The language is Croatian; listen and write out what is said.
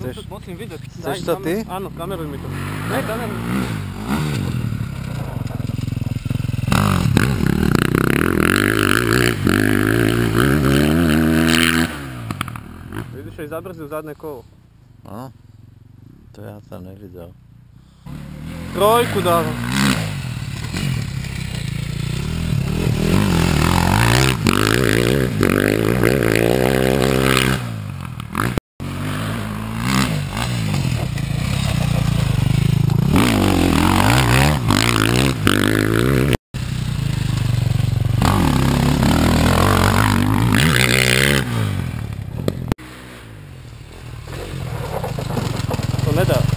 Musím vidieť. Chceš to ty? Áno, kameruj mi to. Ne, kameruj. Vidíš, aj zabrzdil zadné kolo. No, to ja som nevidel. Trojku dáva. To nedá.